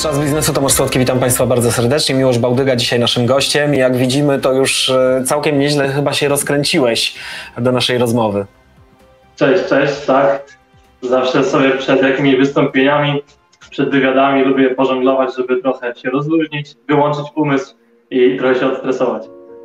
Czas biznesu, Tomasz Słodki, witam Państwa bardzo serdecznie. Miłosz Bałdyga dzisiaj naszym gościem. Jak widzimy, to już całkiem nieźle chyba się rozkręciłeś do naszej rozmowy. Cześć, tak. Zawsze sobie przed jakimiś wystąpieniami, przed wywiadami lubię pożonglować, żeby trochę się rozluźnić, wyłączyć umysł i trochę się odstresować.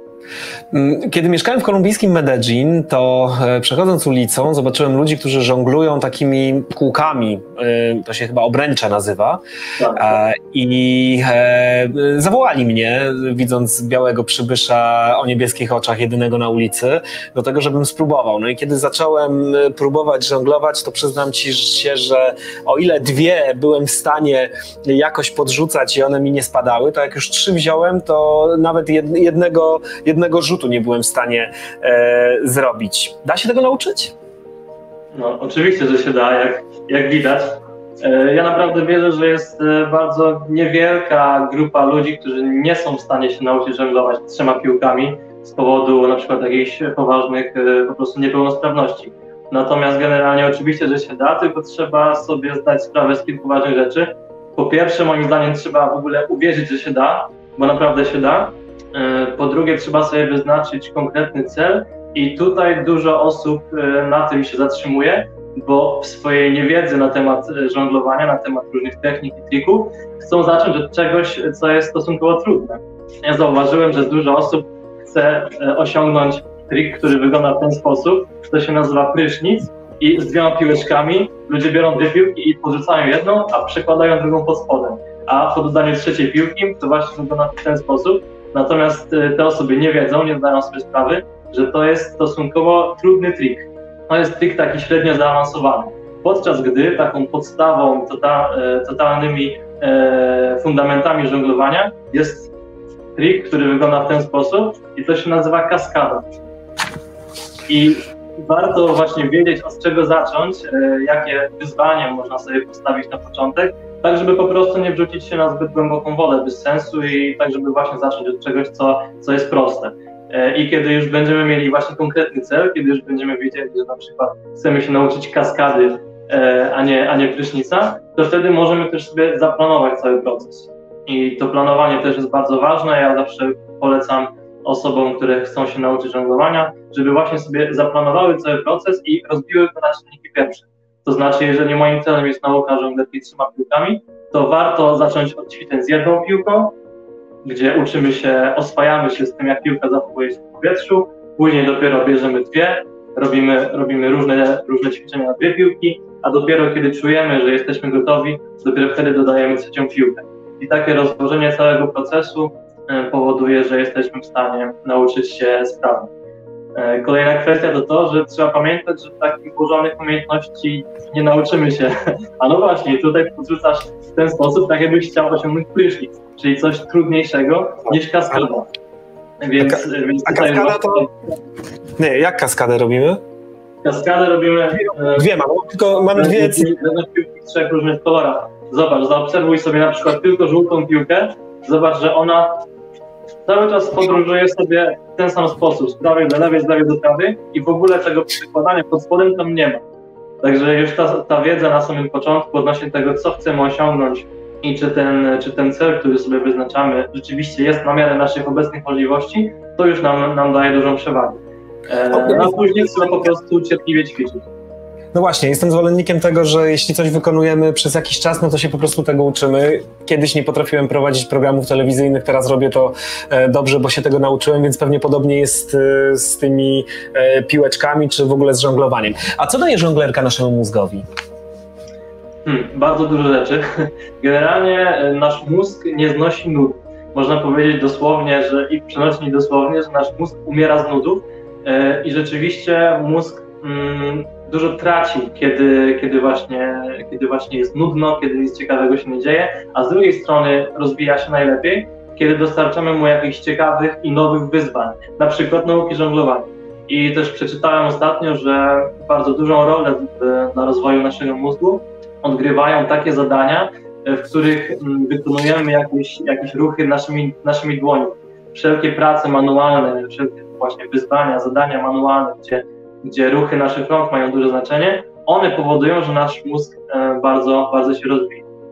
Kiedy mieszkałem w kolumbijskim Medellin, to przechodząc ulicą zobaczyłem ludzi, którzy żonglują takimi kółkami, to się chyba obręcze nazywa, tak. I zawołali mnie, widząc białego przybysza o niebieskich oczach, jedynego na ulicy, do tego, żebym spróbował. No i kiedy zacząłem próbować żonglować, to przyznam Ci się, że o ile dwie byłem w stanie jakoś podrzucać i one mi nie spadały, to jak już trzy wziąłem, to nawet jednego rzutu nie byłem w stanie zrobić. Da się tego nauczyć? No, oczywiście, że się da, jak widać. Ja naprawdę wierzę, że jest bardzo niewielka grupa ludzi, którzy nie są w stanie się nauczyć żonglować trzema piłkami z powodu na przykład jakichś poważnych po prostu niepełnosprawności. Natomiast generalnie oczywiście, że się da, tylko trzeba sobie zdać sprawę z kilku ważnych rzeczy. Po pierwsze, moim zdaniem trzeba w ogóle uwierzyć, że się da, bo naprawdę się da. Po drugie, trzeba sobie wyznaczyć konkretny cel i tutaj dużo osób na tym się zatrzymuje, bo w swojej niewiedzy na temat żonglowania, na temat różnych technik i trików chcą zacząć od czegoś, co jest stosunkowo trudne. Ja zauważyłem, że dużo osób chce osiągnąć trik, który wygląda w ten sposób, to się nazywa prysznic i z dwiema piłeczkami ludzie biorą dwie piłki i porzucają jedną, a przekładają drugą pod spodem. A po dodaniu trzeciej piłki to właśnie wygląda w ten sposób. Natomiast te osoby nie wiedzą, nie zdają sobie sprawy, że to jest stosunkowo trudny trik. To jest trik taki średnio zaawansowany. Podczas gdy taką podstawą, totalnymi fundamentami żonglowania jest trik, który wygląda w ten sposób i to się nazywa kaskada. I warto właśnie wiedzieć, od czego zacząć, jakie wyzwanie można sobie postawić na początek, tak żeby po prostu nie wrzucić się na zbyt głęboką wodę bez sensu i tak żeby właśnie zacząć od czegoś, co jest proste. I kiedy już będziemy mieli właśnie konkretny cel, kiedy już będziemy wiedzieli, że na przykład chcemy się nauczyć kaskady, a nie prysznica, to wtedy możemy też sobie zaplanować cały proces. I to planowanie też jest bardzo ważne. Ja zawsze polecam osobom, które chcą się nauczyć żonglowania, żeby właśnie sobie zaplanowały cały proces i rozbiły go na czynniki pierwsze. To znaczy, jeżeli moim celem jest nauka żonglerki trzema piłkami, to warto zacząć od ćwiczeń z jedną piłką, gdzie uczymy się, oswajamy się z tym, jak piłka zachowuje się w powietrzu, później dopiero bierzemy dwie, robimy różne ćwiczenia na dwie piłki, a dopiero kiedy czujemy, że jesteśmy gotowi, dopiero wtedy dodajemy trzecią piłkę. I takie rozłożenie całego procesu powoduje, że jesteśmy w stanie nauczyć się sprawnie. Kolejna kwestia to, że trzeba pamiętać, że takich złożonych umiejętności nie nauczymy się. A no właśnie, tutaj podrzucasz w ten sposób, tak jakbyś chciał osiągnąć prysznic, czyli coś trudniejszego niż kaskada. Więc kaskada to... Nie, jak kaskadę robimy? Kaskadę robimy... Dwie mam, tylko mam dwie... piłki w trzech różnych kolorach. Zobacz, zaobserwuj sobie na przykład tylko żółtą piłkę, zobacz, że ona cały czas podróżuje sobie w ten sam sposób, z prawej do lewej, z lewej do prawej i w ogóle tego przykładania pod spodem tam nie ma. Także już ta wiedza na samym początku odnośnie tego, co chcemy osiągnąć i czy ten cel, który sobie wyznaczamy, rzeczywiście jest na miarę naszych obecnych możliwości, to już nam daje dużą przewagę. A później trzeba po prostu cierpliwie ćwiczyć. No właśnie, jestem zwolennikiem tego, że jeśli coś wykonujemy przez jakiś czas, no to się po prostu tego uczymy. Kiedyś nie potrafiłem prowadzić programów telewizyjnych, teraz robię to dobrze, bo się tego nauczyłem, więc pewnie podobnie jest z tymi piłeczkami, czy w ogóle z żonglowaniem. A co daje żonglerka naszemu mózgowi? Bardzo dużo rzeczy. Generalnie nasz mózg nie znosi nudów. Można powiedzieć dosłownie, i przenośnie dosłownie, że nasz mózg umiera z nudów i rzeczywiście mózg dużo traci, kiedy właśnie jest nudno, kiedy nic ciekawego się nie dzieje, a z drugiej strony rozwija się najlepiej, kiedy dostarczamy mu jakichś ciekawych i nowych wyzwań, na przykład nauki żonglowania. I też przeczytałem ostatnio, że bardzo dużą rolę na rozwoju naszego mózgu odgrywają takie zadania, w których wykonujemy jakieś ruchy naszymi dłońmi. Wszelkie prace manualne, wszelkie właśnie wyzwania, zadania manualne, gdzie ruchy naszych rąk mają duże znaczenie, one powodują, że nasz mózg bardzo, bardzo się rozwija.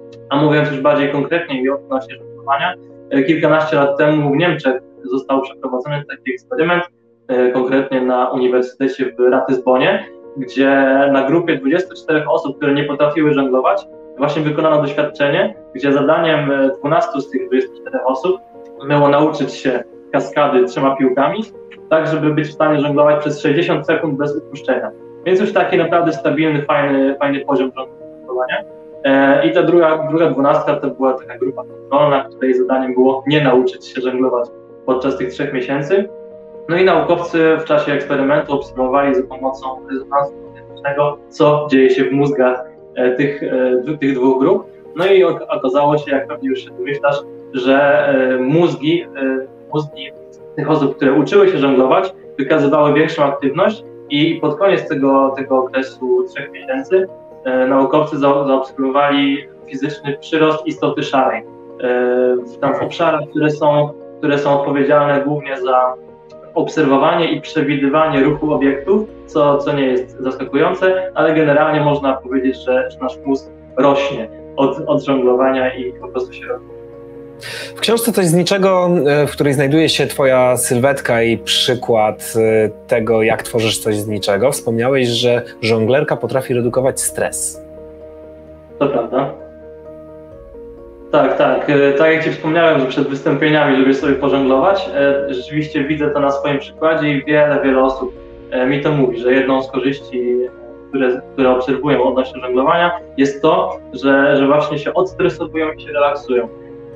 A mówiąc już bardziej konkretnie i odnośnie żonglowania, kilkanaście lat temu w Niemczech został przeprowadzony taki eksperyment, konkretnie na Uniwersytecie w Ratisbonie, gdzie na grupie 24 osób, które nie potrafiły żonglować, właśnie wykonano doświadczenie, gdzie zadaniem 12 z tych 24 osób było nauczyć się kaskady 3 piłkami, tak żeby być w stanie żonglować przez 60 sekund bez upuszczenia. Więc już taki naprawdę stabilny, fajny poziom żonglowania. I ta druga 12 to była taka grupa kontrolna, której zadaniem było nie nauczyć się żonglować podczas tych 3 miesięcy. No i naukowcy w czasie eksperymentu obserwowali za pomocą rezonansu magnetycznego, co dzieje się w mózgach tych dwóch grup. No i okazało się, jak pewnie już się domyślasz, że mózgi tych osób, które uczyły się żonglować, wykazywały większą aktywność i pod koniec tego okresu 3 miesięcy naukowcy zaobserwowali fizyczny przyrost istoty szarej w obszarach, które są odpowiedzialne głównie za obserwowanie i przewidywanie ruchu obiektów, co nie jest zaskakujące, ale generalnie można powiedzieć, że nasz mózg rośnie od żonglowania i po prostu się rozwija. W książce Coś z niczego, w której znajduje się twoja sylwetka i przykład tego, jak tworzysz coś z niczego, wspomniałeś, że żonglerka potrafi redukować stres. To prawda. Tak. Tak jak ci wspomniałem, że przed wystąpieniami lubię sobie pożonglować, rzeczywiście widzę to na swoim przykładzie i wiele osób mi to mówi, że jedną z korzyści, które obserwują odnośnie żonglowania, jest to, że właśnie się odstresowują i się relaksują.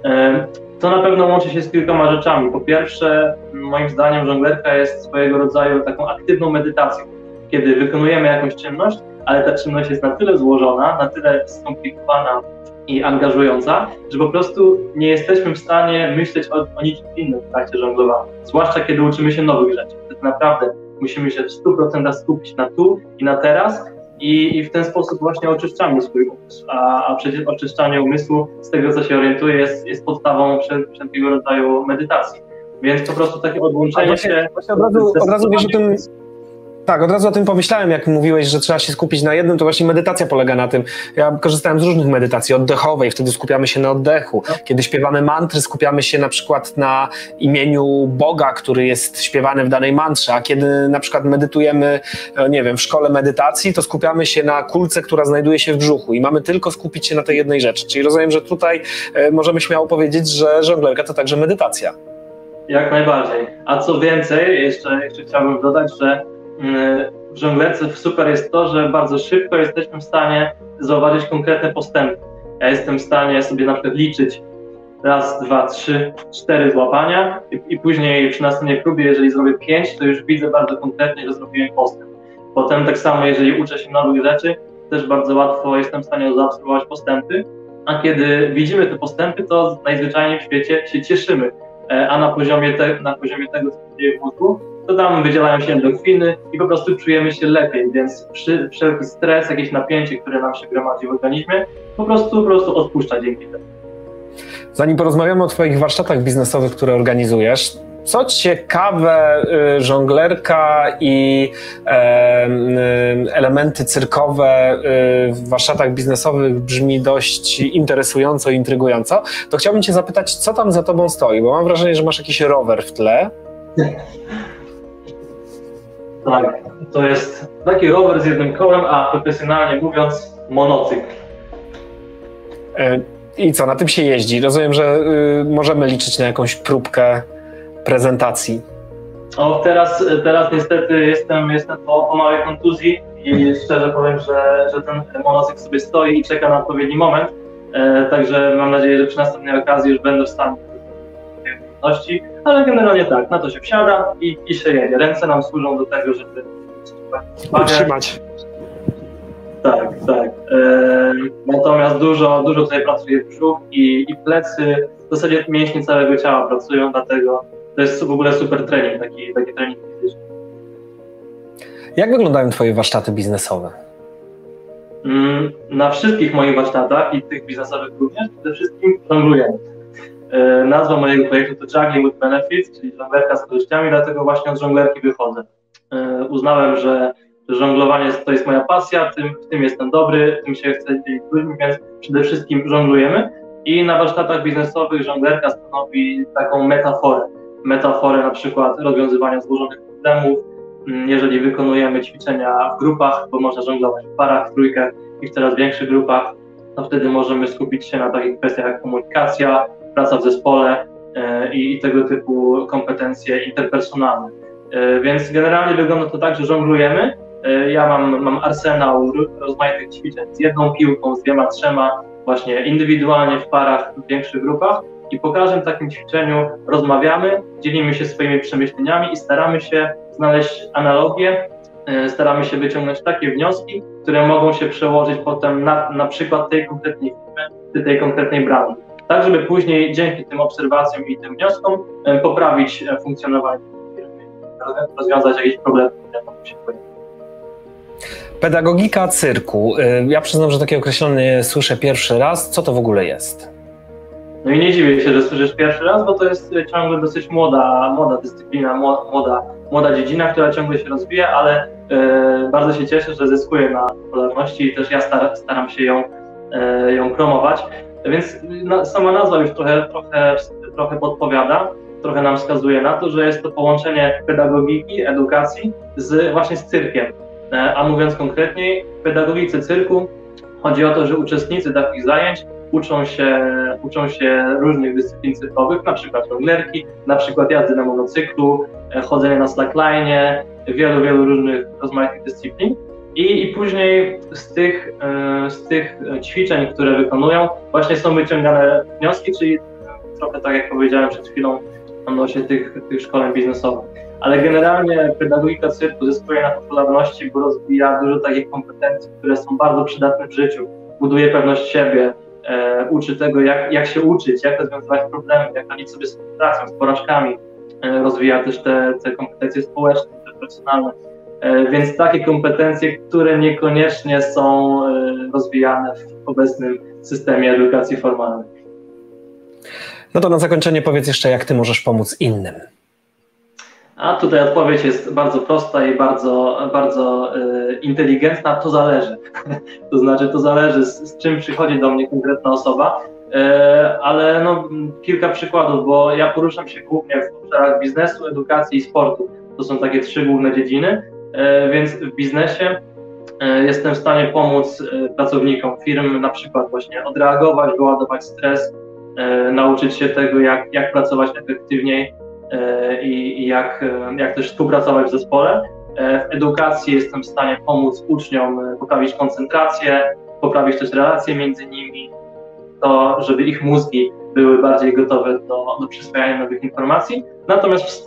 To na pewno łączy się z kilkoma rzeczami. Po pierwsze, moim zdaniem żonglerka jest swojego rodzaju taką aktywną medytacją, kiedy wykonujemy jakąś czynność, ale ta czynność jest na tyle złożona, na tyle skomplikowana i angażująca, że po prostu nie jesteśmy w stanie myśleć o niczym innym w trakcie żonglowania. Zwłaszcza kiedy uczymy się nowych rzeczy. Wtedy naprawdę musimy się w 100% skupić na tu i na teraz i w ten sposób właśnie oczyszczamy swój umysł. A przecież oczyszczanie umysłu, z tego co się orientuję, jest podstawą wszelkiego rodzaju medytacji. Więc po prostu takie odłączenie się... Właśnie od razu wiesz o tym... Tak, od razu o tym pomyślałem, jak mówiłeś, że trzeba się skupić na jednym, to właśnie medytacja polega na tym. Ja korzystałem z różnych medytacji oddechowej, wtedy skupiamy się na oddechu. Kiedy śpiewamy mantry, skupiamy się na przykład na imieniu Boga, który jest śpiewany w danej mantrze, a kiedy na przykład medytujemy, nie wiem, w szkole medytacji, to skupiamy się na kulce, która znajduje się w brzuchu i mamy tylko skupić się na tej jednej rzeczy. Czyli rozumiem, że tutaj możemy śmiało powiedzieć, że żonglerka to także medytacja. Jak najbardziej. A co więcej, jeszcze chciałbym dodać, że w żonglerce super jest to, że bardzo szybko jesteśmy w stanie zauważyć konkretne postępy. Ja jestem w stanie sobie na przykład liczyć 1, 2, 3, 4 złapania i później przy następnej próbie, jeżeli zrobię 5, to już widzę bardzo konkretnie, że zrobiłem postęp. Potem tak samo, jeżeli uczę się nowych rzeczy, też bardzo łatwo jestem w stanie zaobserwować postępy, a kiedy widzimy te postępy, to najzwyczajniej w świecie się cieszymy, a na poziomie tego, co się dzieje w mózgu, to tam wydzielają się endorfiny i po prostu czujemy się lepiej, więc wszelki stres, jakieś napięcie, które nam się gromadzi w organizmie, po prostu odpuszcza dzięki temu. Zanim porozmawiamy o twoich warsztatach biznesowych, które organizujesz, co ciekawe, żonglerka i elementy cyrkowe w warsztatach biznesowych brzmi dość interesująco i intrygująco, to chciałbym cię zapytać, co tam za tobą stoi, bo mam wrażenie, że masz jakiś rower w tle. Tak, to jest taki rower z jednym kołem, a profesjonalnie mówiąc monocykl. I co, na tym się jeździ? Rozumiem, że możemy liczyć na jakąś próbkę prezentacji. O, teraz niestety jestem po małej kontuzji i szczerze powiem, że ten monocykl sobie stoi i czeka na odpowiedni moment. Także mam nadzieję, że przy następnej okazji już będę w stanie trudności, ale generalnie tak, na to się wsiada i się jedzie. Ręce nam służą do tego, żeby utrzymać. Tak. Natomiast dużo tutaj pracuje brzuch i plecy, w zasadzie mięśnie całego ciała pracują, dlatego to jest w ogóle super trening, taki trening fizyczny. Jak wyglądają twoje warsztaty biznesowe? Na wszystkich moich warsztatach i tych biznesowych również przede wszystkim żonglujemy. Nazwa mojego projektu to Juggling with Benefits, czyli żonglerka z korzyściami, dlatego właśnie od żonglerki wychodzę. Uznałem, że żonglowanie to jest moja pasja, w tym jestem dobry, tym się chcę dzielić z ludźmi, więc przede wszystkim żonglujemy. I na warsztatach biznesowych żonglerka stanowi taką metaforę na przykład rozwiązywania złożonych problemów. Jeżeli wykonujemy ćwiczenia w grupach, bo można żonglować w parach, w trójkach i w coraz większych grupach, to wtedy możemy skupić się na takich kwestiach jak komunikacja, praca w zespole i tego typu kompetencje interpersonalne. Więc generalnie wygląda to tak, że żonglujemy. Ja mam arsenał rozmaitych ćwiczeń z jedną piłką, z 2, 3, właśnie indywidualnie, w parach, w większych grupach i po każdym takim ćwiczeniu rozmawiamy, dzielimy się swoimi przemyśleniami i staramy się znaleźć analogie, staramy się wyciągnąć takie wnioski, które mogą się przełożyć potem na przykład tej konkretnej firmy czy tej konkretnej branży. Tak, żeby później dzięki tym obserwacjom i tym wnioskom poprawić funkcjonowanie firmy, rozwiązać jakieś problemy, które tam się pojawiły. Pedagogika cyrku. Ja przyznam, że takie określenie słyszę pierwszy raz. Co to w ogóle jest? No i nie dziwię się, że słyszysz pierwszy raz, bo to jest ciągle dosyć młoda dyscyplina, młoda dziedzina, która ciągle się rozwija, ale bardzo się cieszę, że zyskuje na popularności i też ja staram się ją promować. Więc sama nazwa już trochę podpowiada, trochę nam wskazuje na to, że jest to połączenie pedagogiki, edukacji właśnie z cyrkiem. A mówiąc konkretniej, w pedagogice cyrku chodzi o to, że uczestnicy takich zajęć uczą się różnych dyscyplin cyrkowych, na przykład żonglerki, na przykład jazdy na monocyklu, chodzenia na slackline'ie, wielu różnych rozmaitych dyscyplin. I później z tych ćwiczeń, które wykonują, właśnie są wyciągane wnioski, czyli trochę tak jak powiedziałem przed chwilą odnośnie tych szkoleń biznesowych. Ale generalnie pedagogika cyrku zyskuje na popularności, bo rozwija dużo takich kompetencji, które są bardzo przydatne w życiu. Buduje pewność siebie, uczy tego, jak się uczyć, jak rozwiązywać problemy, jak radzić sobie z frustracją, z porażkami. Rozwija też te kompetencje społeczne, interpersonalne. Więc takie kompetencje, które niekoniecznie są rozwijane w obecnym systemie edukacji formalnej. No to na zakończenie powiedz jeszcze, jak ty możesz pomóc innym. A tutaj odpowiedź jest bardzo prosta i bardzo inteligentna. To zależy. To znaczy, to zależy z czym przychodzi do mnie konkretna osoba, ale no, kilka przykładów, bo ja poruszam się głównie w obszarach biznesu, edukacji i sportu. To są takie 3 główne dziedziny, więc w biznesie jestem w stanie pomóc pracownikom firm na przykład właśnie odreagować, wyładować stres, nauczyć się tego, jak pracować efektywniej i jak też współpracować w zespole. W edukacji jestem w stanie pomóc uczniom poprawić koncentrację, poprawić też relacje między nimi, to żeby ich mózgi były bardziej gotowe do przyswajania nowych informacji. Natomiast w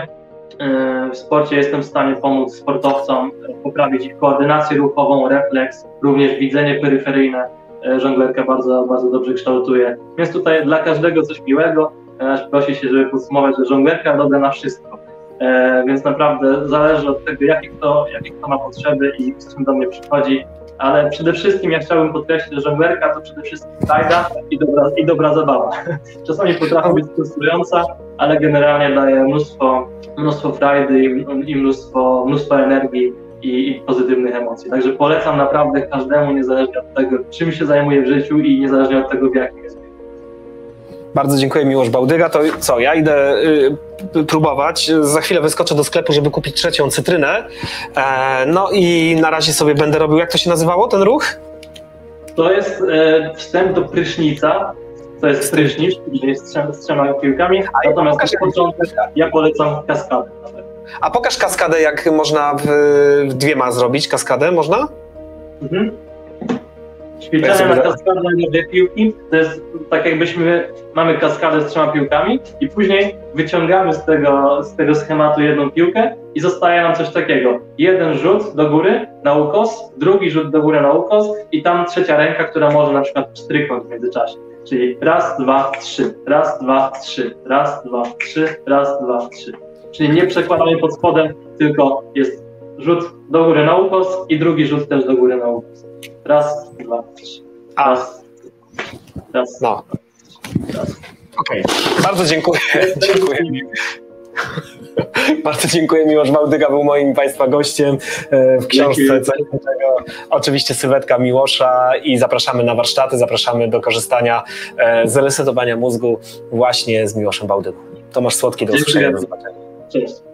sporcie jestem w stanie pomóc sportowcom poprawić ich koordynację ruchową, refleks, również widzenie peryferyjne. Żonglerka bardzo dobrze kształtuje. Więc tutaj dla każdego coś miłego. Prosi się, żeby podsumować, że żonglerka dobra na wszystko. Więc naprawdę zależy od tego, jakie kto ma potrzeby i z czym do mnie przychodzi. Ale przede wszystkim ja chciałbym podkreślić, że żonglerka to przede wszystkim frajda i dobra zabawa. Czasami potrafi być frustrująca, ale generalnie daje mnóstwo frajdy i mnóstwo energii i pozytywnych emocji. Także polecam naprawdę każdemu, niezależnie od tego, czym się zajmuje w życiu i niezależnie od tego, w jakim jest wieku. Bardzo dziękuję, Miłosz Bałdyga. To co, ja idę próbować. Za chwilę wyskoczę do sklepu, żeby kupić 3. cytrynę. No i na razie sobie będę robił, jak to się nazywało, ten ruch? To jest wstęp do prysznica. To jest prysznic, czyli z 3 piłkami. Natomiast na początek ja polecam kaskadę. A pokaż kaskadę, jak można w 2 zrobić. Kaskadę można? Mhm. Ćwiczenie na kaskadę na 2 piłki, to jest tak mamy kaskadę z 3 piłkami i później wyciągamy z tego schematu 1 piłkę i zostaje nam coś takiego. 1 rzut do góry na ukos, drugi rzut do góry na ukos i tam 3. ręka, która może na przykład pstryknąć w międzyczasie. Czyli 1, 2, 3, 1, 2, 3, 1, 2, 3, 1, 2, 3. Czyli nie przekładamy pod spodem, tylko jest rzut do góry na ukos i drugi rzut też do góry na ukos. 1, 2, 3. Raz. No. Okej. Bardzo dziękuję. Dziękuję. Bardzo dziękuję. Miłosz Bałdyga był moim Państwa gościem w książce Coś Innego. Oczywiście sylwetka Miłosza i zapraszamy na warsztaty, zapraszamy do korzystania z resetowania mózgu właśnie z Miłoszem Bałdygą. Tomasz Słodki, do usłyszenia. Do zobaczenia. Cześć.